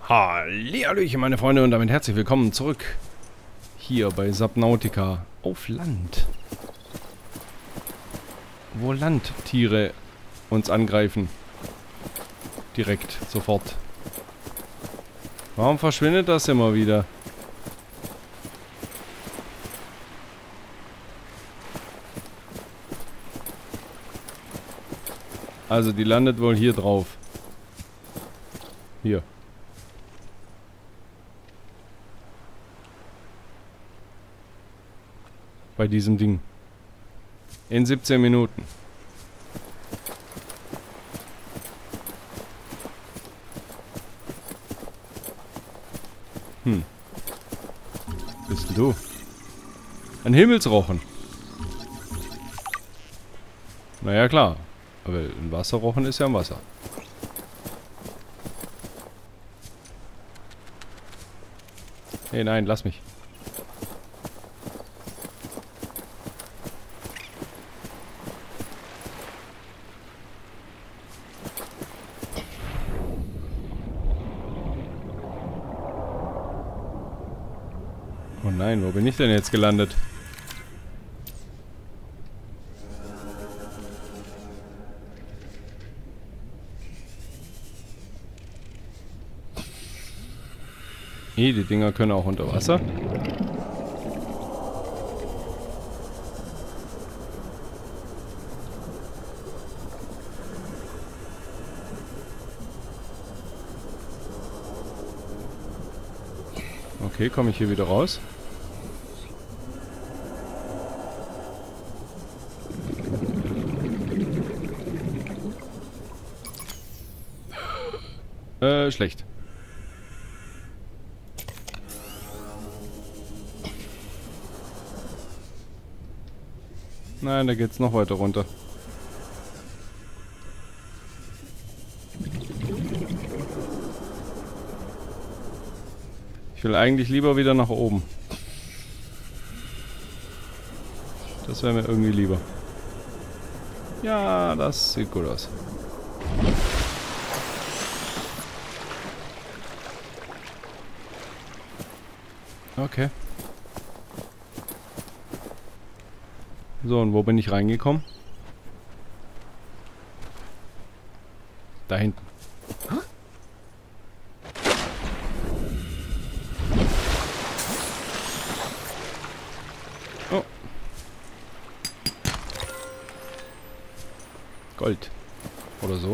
Hallihallöchen, meine Freunde, und damit herzlich willkommen zurück hier bei Subnautica auf Land. Wo Landtiere uns angreifen. Direkt, sofort. Warum verschwindet das immer wieder? Also, die landet wohl hier drauf. Hier. Bei diesem Ding. In 17 Minuten. Bist denn du? Ein Himmelsrochen. Naja, klar. Aber ein Wasserrochen ist ja im Wasser. Hey, nein, lass mich. Oh nein, wo bin ich denn jetzt gelandet? Die Dinger können auch unter Wasser. Okay, komme ich hier wieder raus? Schlecht. Nein, da geht's noch weiter runter. Ich will eigentlich lieber wieder nach oben. Das wäre mir irgendwie lieber. Ja, das sieht gut aus. Okay. So, und wo bin ich reingekommen? Da hinten. Oh. Gold. Oder so.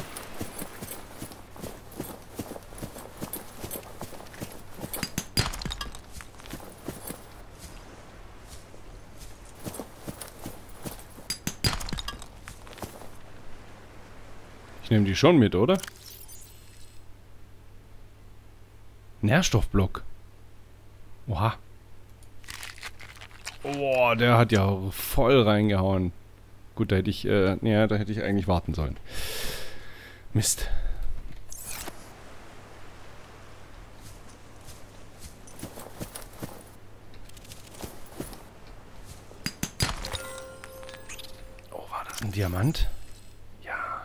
Ich nehme die schon mit, oder? Nährstoffblock. Oha. Boah, der hat ja voll reingehauen. Gut, da hätte ich, ja, da hätte ich eigentlich warten sollen. Mist. Oh, war das ein Diamant? Ja.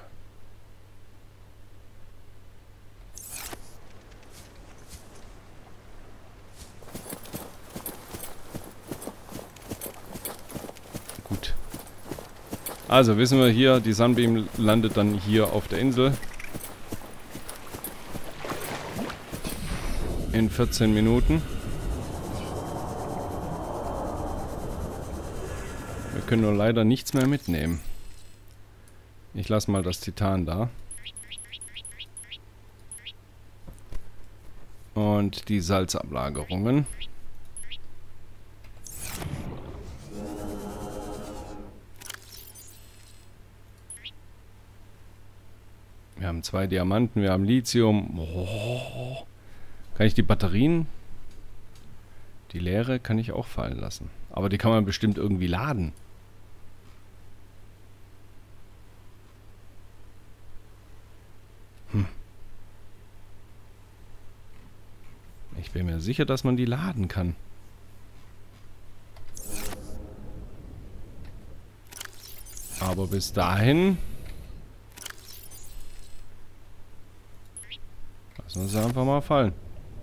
Gut. Also wissen wir hier, die Sunbeam landet dann hier auf der Insel. In 14 Minuten. Wir können nur leider nichts mehr mitnehmen. Ich lasse mal das Titan da. Und die Salzablagerungen. Wir haben 2 Diamanten, wir haben Lithium. Oh. Kann ich die Batterien? Die leere kann ich auch fallen lassen. Aber die kann man bestimmt irgendwie laden. Ich bin mir sicher, dass man die laden kann. Aber bis dahin... Lassen wir sie einfach mal fallen.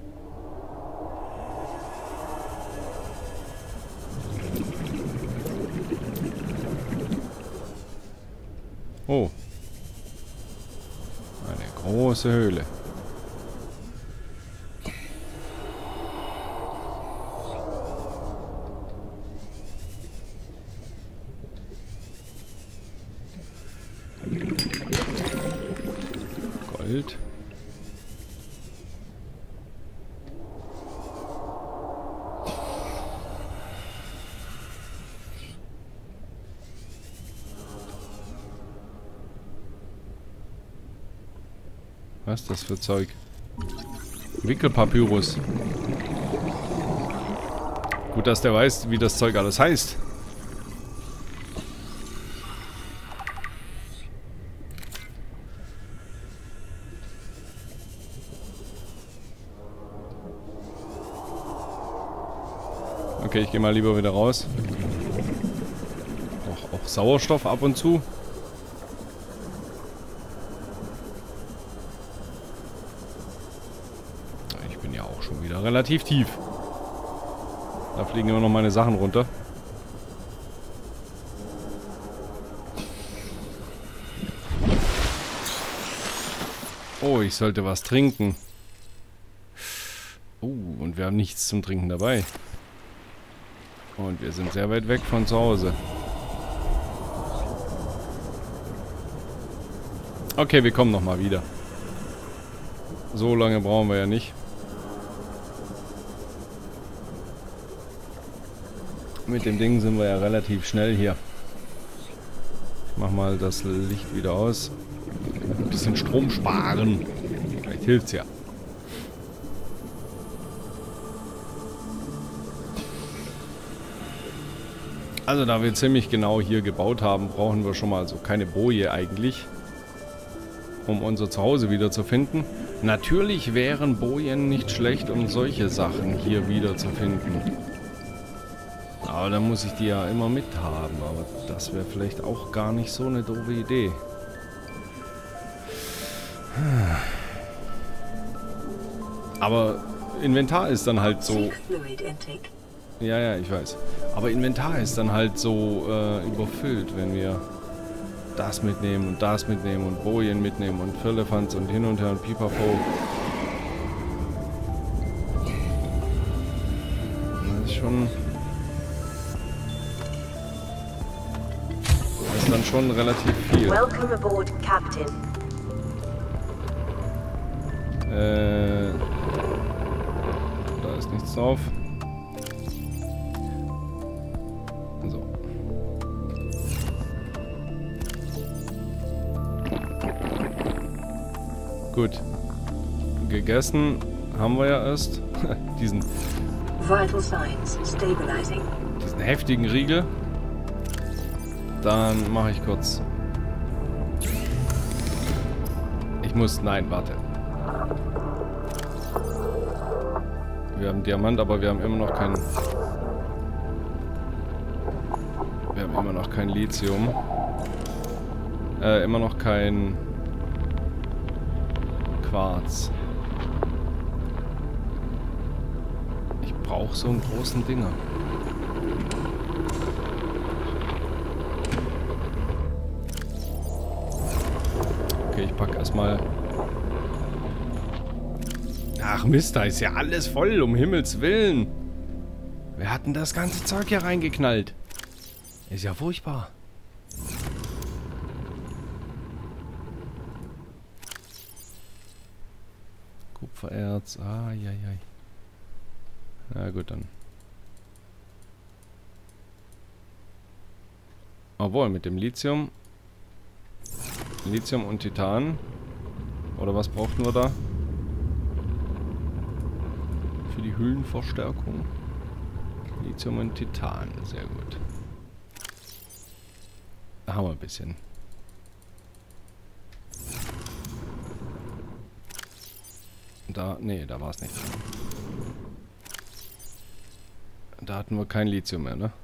Oh. Eine große Höhle. Gold. Was ist das für Zeug? Wickelpapyrus. Gut, dass der weiß, wie das Zeug alles heißt. Okay, ich gehe mal lieber wieder raus. Auch Sauerstoff ab und zu. Ich bin ja auch schon wieder relativ tief. Da fliegen immer noch meine Sachen runter. Oh, ich sollte was trinken. Oh, und wir haben nichts zum Trinken dabei. Und wir sind sehr weit weg von zu Hause. Okay, wir kommen nochmal wieder. So lange brauchen wir ja nicht. Mit dem Ding sind wir ja relativ schnell hier. Ich mach mal das Licht wieder aus. Ein bisschen Strom sparen. Vielleicht hilft's ja. Also da wir ziemlich genau hier gebaut haben, brauchen wir schon mal so keine Boje eigentlich, um unser Zuhause wiederzufinden. Natürlich wären Bojen nicht schlecht, um solche Sachen hier wiederzufinden. Aber dann muss ich die ja immer mithaben. Aber das wäre vielleicht auch gar nicht so eine doofe Idee. Aber Inventar ist dann halt so... Ja, ich weiß. Aber Inventar ist dann halt so überfüllt, wenn wir das mitnehmen und Bojen mitnehmen und Firlefanz und hin und her und pipapo. Das ist schon... Das ist dann schon relativ viel. Welcome aboard, Captain. Da ist nichts drauf. So. Gut. Gegessen haben wir ja erst. diesen Vital signs stabilizing. heftigen Riegel. Dann mache ich kurz. Ich muss... Nein, warte. Wir haben Diamant, aber wir haben immer noch kein... Wir haben immer noch kein Lithium. Immer noch kein... Quarz. Ich brauche so einen großen Dinger. Okay, ich packe erstmal... Ach Mist, da ist ja alles voll, um Himmels Willen. Wer hat denn das ganze Zeug hier reingeknallt? Ist ja furchtbar. Kupfererz, Na gut, dann. Obwohl, mit dem Lithium. Lithium und Titan. Oder was brauchten wir da? Für die Hüllenverstärkung. Lithium und Titan, sehr gut. Da haben wir ein bisschen. Da, nee, da war es nicht. Da hatten wir kein Lithium mehr, ne?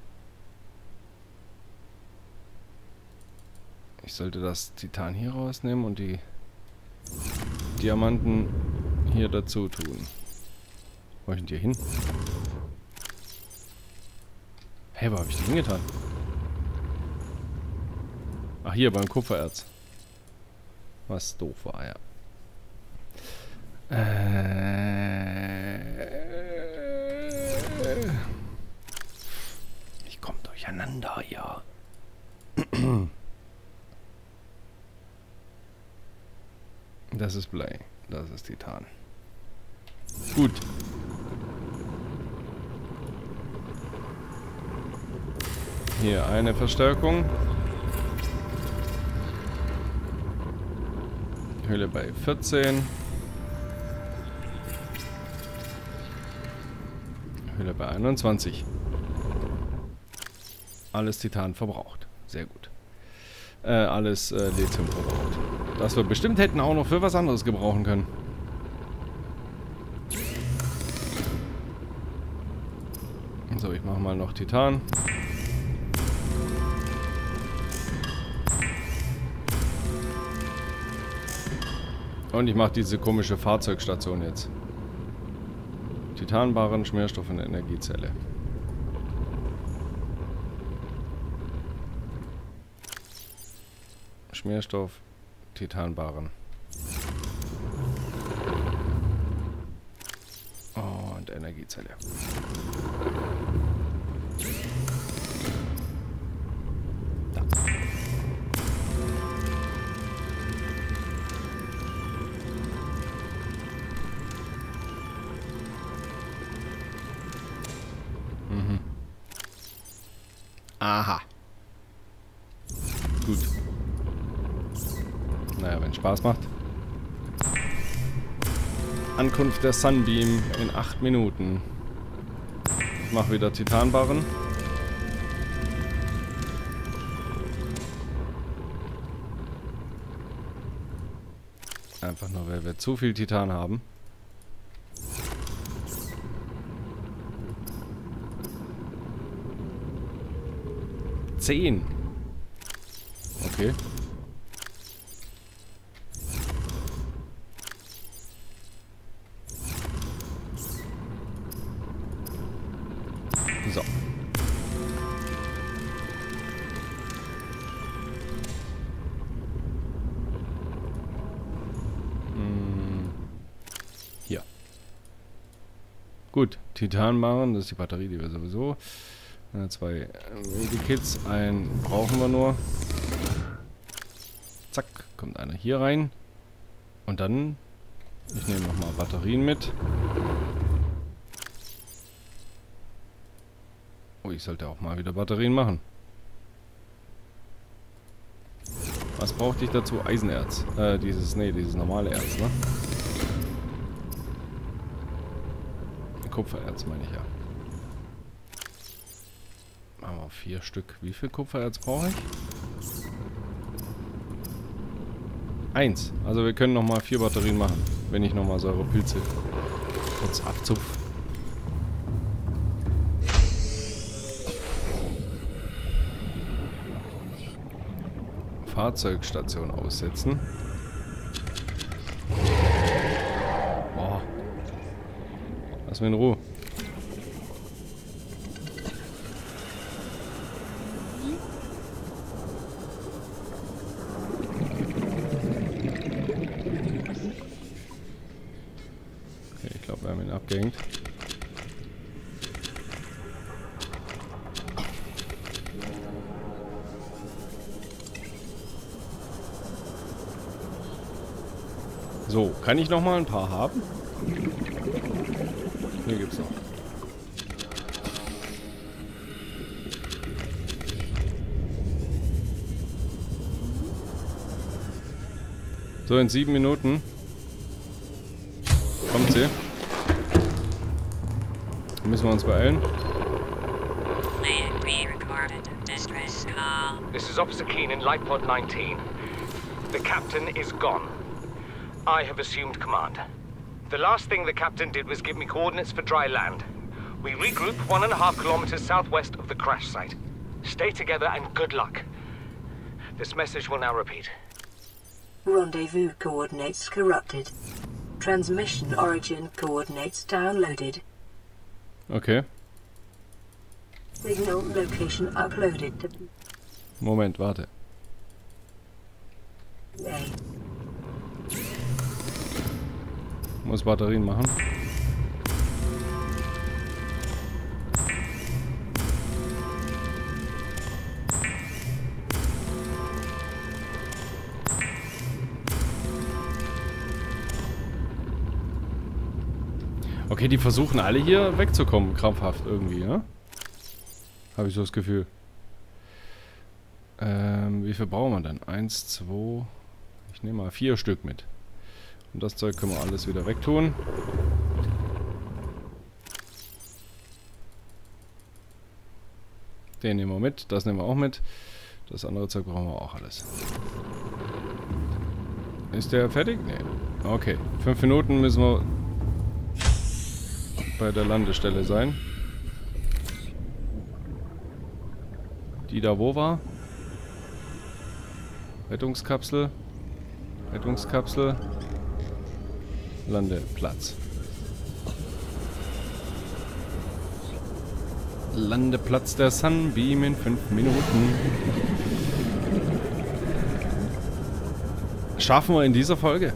Ich sollte das Titan hier rausnehmen und die Diamanten hier dazu tun. Wo hab ich denn die hin? Hä, wo habe ich die hingetan? Ach, hier beim Kupfererz. Was doof war, ja. Ich komme durcheinander, ja. Das ist Blei. Das ist Titan. Gut. Hier eine Verstärkung. Höhle bei 14. Höhle bei 21. Alles Titan verbraucht. Sehr gut. Alles Lithium verbraucht. Das wir bestimmt hätten auch noch für was anderes gebrauchen können. So, ich mache mal noch Titan. Und ich mache diese komische Fahrzeugstation jetzt. Titanbarren, Schmierstoff und Energiezelle. Schmierstoff, Titanbarren. Und Energiezelle. Da. Mhm. Aha. Gut. Naja, wenn Spaß macht. Ankunft der Sunbeam in 8 Minuten. Ich mache wieder Titanbarren. Einfach nur, weil wir zu viel Titan haben. Okay. So. Hier. Gut, Titanbarren, das ist die Batterie, die wir sowieso. 2 Medikits, einen brauchen wir nur. Zack, kommt einer hier rein. Und dann, ich nehme nochmal Batterien mit. Oh, ich sollte auch mal wieder Batterien machen. Was brauchte ich dazu? Eisenerz. Dieses normale Erz, ne? Kupfererz meine ich ja. Machen wir 4 Stück. Wie viel Kupfererz brauche ich? 1. Also wir können nochmal 4 Batterien machen, wenn ich nochmal Säurepilze kurz abzupfe. Fahrzeugstation aussetzen. Boah. Lass mich in Ruhe. Okay, ich glaube, wir haben ihn abgehängt. So, kann ich noch mal ein paar haben? Hier gibt's noch. So, in 7 Minuten kommt sie. Müssen wir uns beeilen. This is Officer Keen in Lightpod 19. The captain is gone. I have assumed command. The last thing the captain did was give me coordinates for dry land. We regroup 1.5 kilometers southwest of the crash site. Stay together and good luck. This message will now repeat. Rendezvous coordinates corrupted. Transmission origin coordinates downloaded. Okay. Signal location uploaded to Moment, warte. A. Muss Batterien machen. Okay, die versuchen alle hier wegzukommen, krampfhaft irgendwie, ja? Habe ich so das Gefühl. Wie viel brauchen wir denn? 1, 2... Ich nehme mal 4 Stück mit. Und das Zeug können wir alles wieder wegtun. Den nehmen wir mit, das nehmen wir auch mit. Das andere Zeug brauchen wir auch alles. Ist der fertig? Nee. Okay. 5 Minuten müssen wir bei der Landestelle sein. Die da wo war? Rettungskapsel. Rettungskapsel. Landeplatz. Landeplatz der Sunbeam in 5 Minuten. Schaffen wir in dieser Folge?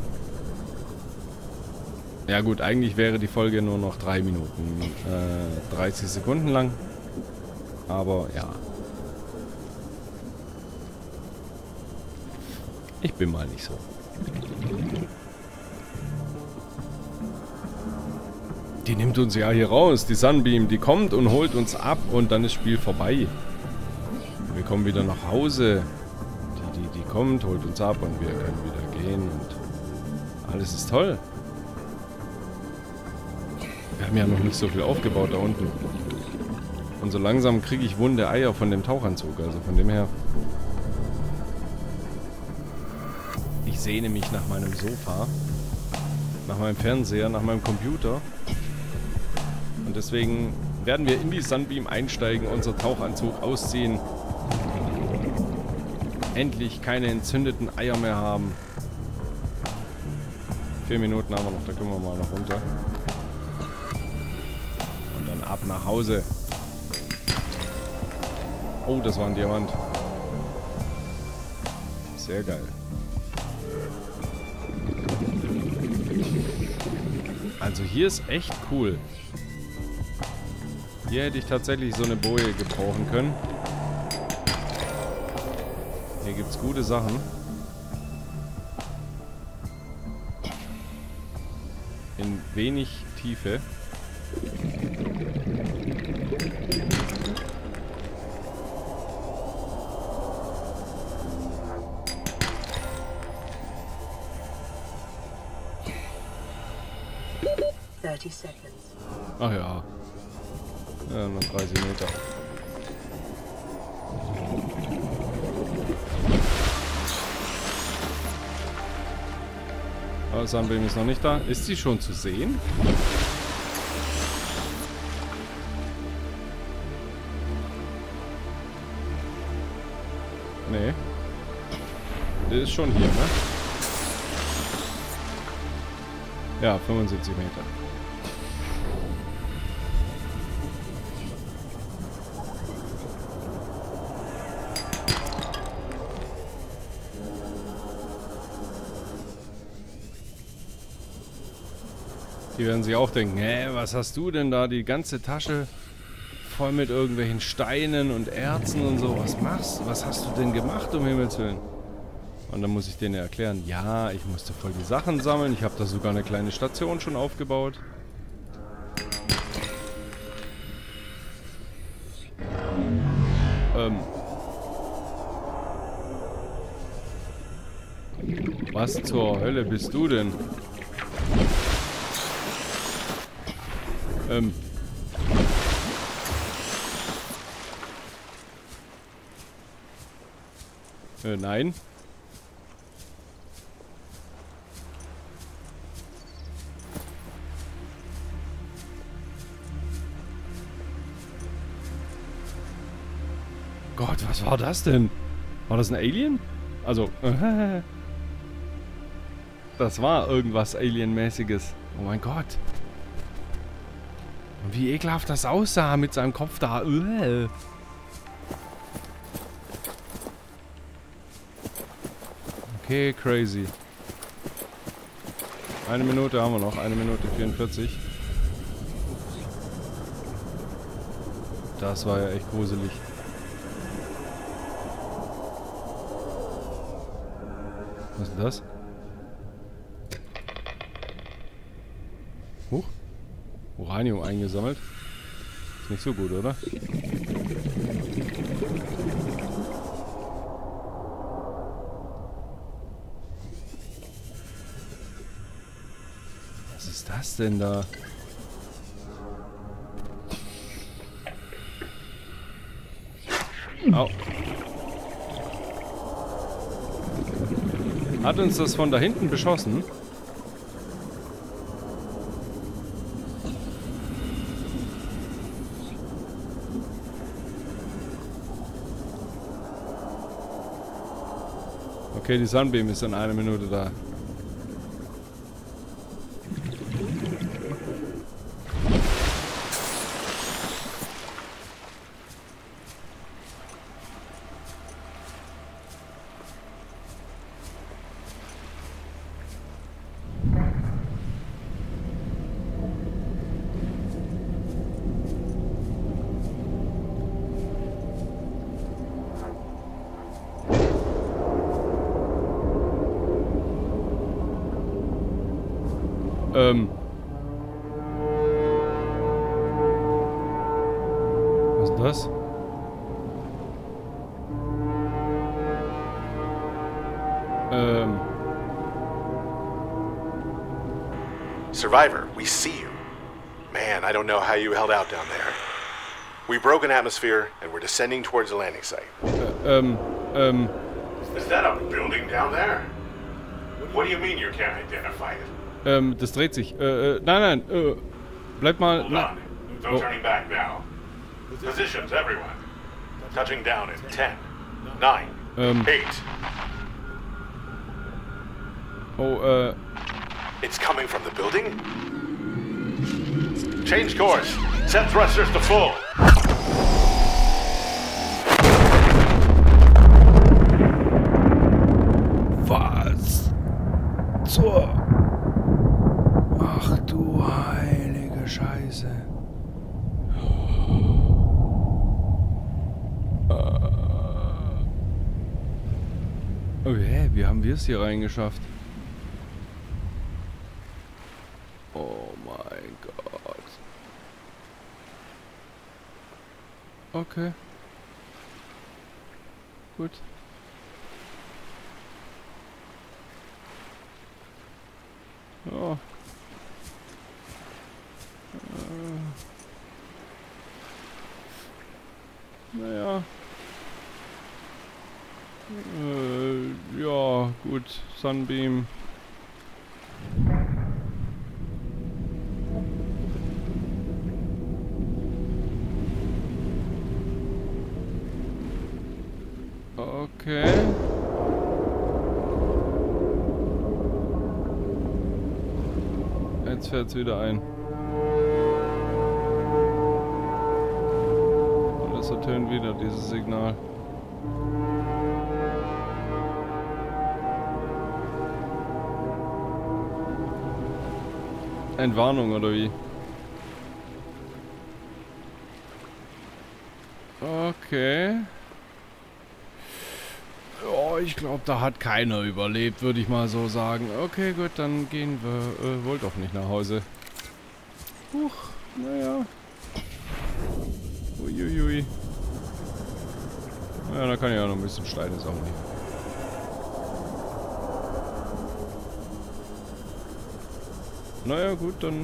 Ja gut, eigentlich wäre die Folge nur noch 3 Minuten 30 Sekunden lang. Aber ja. Ich bin mal nicht so. Die nimmt uns ja hier raus, die Sunbeam, die kommt und holt uns ab und dann ist Spiel vorbei. Wir kommen wieder nach Hause. Die kommt, holt uns ab und wir können wieder gehen und alles ist toll. Wir haben ja noch nicht so viel aufgebaut da unten. Und so langsam kriege ich wunde Eier von dem Tauchanzug, also von dem her. Ich sehne mich nach meinem Sofa, nach meinem Fernseher, nach meinem Computer. Und deswegen werden wir in die Sunbeam einsteigen, unser Tauchanzug ausziehen. Endlich keine entzündeten Eier mehr haben. 4 Minuten haben wir noch, da können wir mal noch runter. Und dann ab nach Hause. Oh, das war ein Diamant. Sehr geil. Also hier ist echt cool. Hier hätte ich tatsächlich so eine Boje gebrauchen können. Hier gibt es gute Sachen. In wenig Tiefe. Ach ja. Ja, noch 30 Meter. Aber Sunbeam ist noch nicht da. Ist sie schon zu sehen? Nee. Die ist schon hier, ne? Ja, 75 Meter. Die werden sich auch denken, hä, was hast du denn da? Die ganze Tasche voll mit irgendwelchen Steinen und Erzen und so. Was machst du? Was hast du denn gemacht, um Himmels Willen? Und dann muss ich denen erklären, ja, ich musste voll die Sachen sammeln. Ich habe da sogar eine kleine Station schon aufgebaut. Was zur Hölle bist du denn? Nein. Gott, was war das denn? War das ein Alien? Also, das war irgendwas Alienmäßiges. Oh mein Gott. Und wie ekelhaft das aussah mit seinem Kopf da. Okay, crazy. 1 Minute haben wir noch. 1 Minute 44. Das war ja echt gruselig. Was ist denn das? Huch. Uranium eingesammelt. Ist nicht so gut, oder? Was ist das denn da? Au. Hat uns das von da hinten beschossen? Okay, die Sunbeam ist in 1 Minute da. Was ist das? Survivor, we see you. Man, I don't know how you held out down there. We broke an atmosphere and we're descending towards the landing site. Is that a building down there? What do you mean you can't identify it? Das dreht sich. Nein, bleib mal. Hold on. No turning back now. Positions, everyone. Touching down in 10, 9, 8. Oh, It's coming from the building? Change course. Set thrusters to full. Was? Zur... Ach du heilige Scheiße. Oh hä, wie haben wir es hier reingeschafft? Oh mein Gott. Okay. Gut. Ja. Naja. Ja, gut. Sunbeam. Okay. Jetzt fährt's wieder ein. Und es ertönt wieder dieses Signal. Entwarnung oder wie? Okay. Oh, ich glaube, da hat keiner überlebt, würde ich mal so sagen. Okay, gut, dann gehen wir wohl doch nicht nach Hause. Huch, naja. Uiuiui. Ja, da kann ich auch noch ein bisschen Steine sammeln. Naja, gut, dann...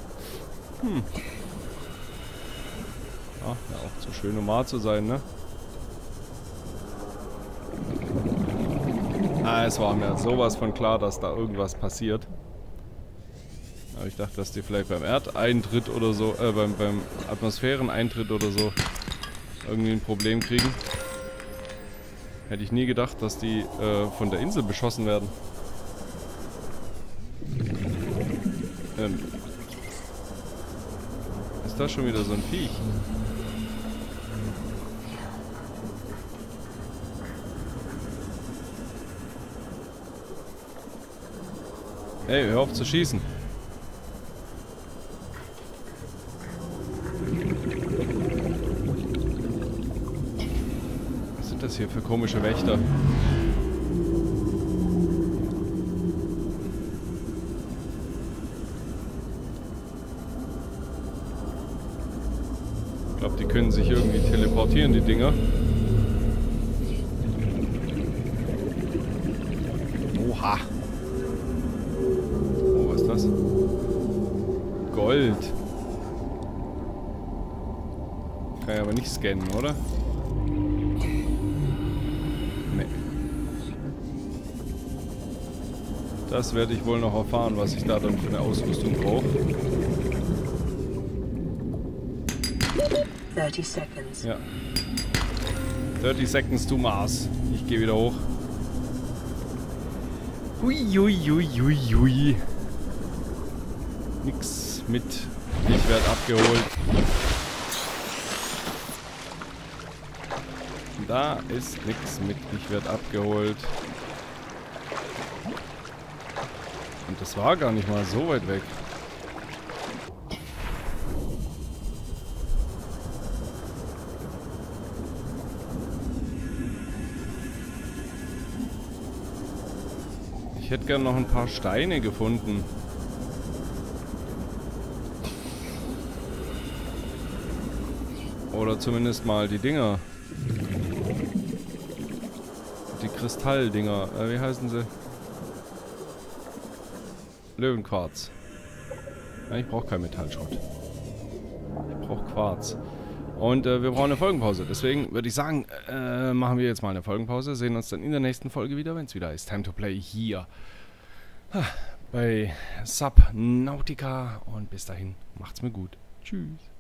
Ach, ja, auch zu schön, um wahr zu sein, ne? Ah, es war mir sowas von klar, dass da irgendwas passiert. Aber ich dachte, dass die vielleicht beim Erdeintritt oder so, beim Atmosphäreneintritt oder so irgendwie ein Problem kriegen. Hätte ich nie gedacht, dass die von der Insel beschossen werden. rechnen. Ist das schon wieder so ein Viech? Hey, hör auf zu schießen. Was sind das hier für komische Wächter? Ich glaube, die können sich irgendwie teleportieren, die Dinger. Oha. Oh, was ist das? Gold. Kann ich aber nicht scannen, oder? Nee. Das werde ich wohl noch erfahren, was ich da dann für eine Ausrüstung brauche. 30 seconds. Ja. 30 seconds to Mars. Ich gehe wieder hoch. Hui, hui, hui, hui, hui. Nix mit. Ich werde abgeholt. Da ist nix mit. Ich werde abgeholt. Und das war gar nicht mal so weit weg. Ich hätte gern noch ein paar Steine gefunden. Oder zumindest mal die Dinger. Die Kristalldinger. Wie heißen sie? Löwenquarz. Ja, ich brauche kein Metallschrott. Ich brauche Quarz. Und wir brauchen eine Folgenpause. Deswegen würde ich sagen, machen wir jetzt mal eine Folgenpause. Sehen uns dann in der nächsten Folge wieder, wenn es wieder ist. Time to Play hier bei Subnautica. Und bis dahin, macht's mir gut. Tschüss.